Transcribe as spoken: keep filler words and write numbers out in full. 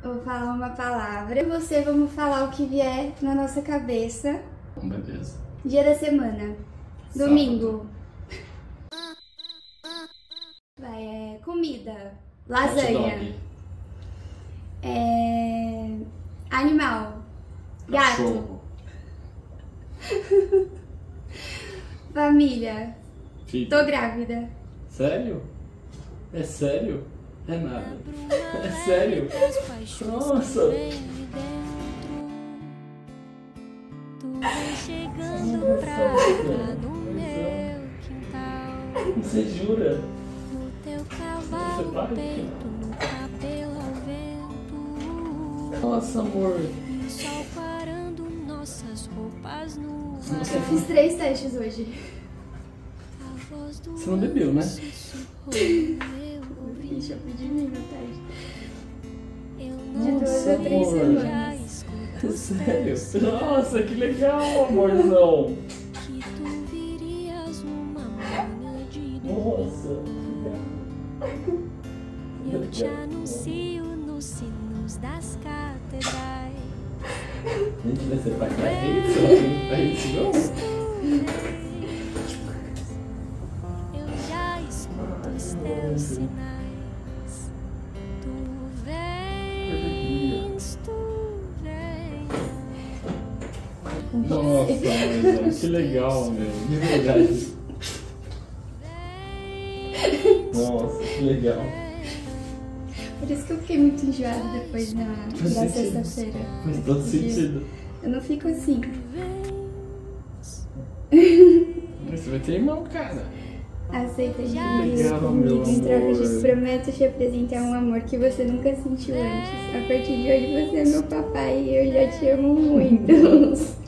Eu vou falar uma palavra e você vamos falar o que vier na nossa cabeça. Beleza. Dia da semana. Sábado. Domingo. Vai, é comida. Lasanha. É... Animal. Gato. Cachorro. Família. Filho. Tô grávida. Sério? É sério? É nada. É sério? Nossa! Chegando pra no meu quintal. Você jura? No teu cavalo Você peito, no cabelo ao vento. Nossa, amor. E o sol parando nossas roupas nuas. Você Eu fiz três testes hoje. A voz do Você não bebeu, né? sussurrou eu ouvi. Deixa eu pedir minha teste. Eu De não duas Nossa, a três amor. já semanas. escuto Sério? Nossa, que legal, amorzão. que tu virias numa manhã de Nossa. eu te anuncio nos sinos das catedrais. Gente, vai ser pai pra isso? Ela tem pra isso, não? Eu já escuto os teus sinais. Tu vens, tu vens. Nossa, amorzão, que legal, meu. De verdade. Nossa, que legal. Por isso que eu fiquei muito enjoada depois na, Faz da sentido. sexta-feira. Faz todo Esse dia. sentido. Eu não fico assim. Mas você vai ter irmão, cara. Aceita de Legal, isso comigo meu em troca de amor. prometo te apresentar um amor que você nunca sentiu antes. A partir de hoje você é meu papai e eu já te amo muito.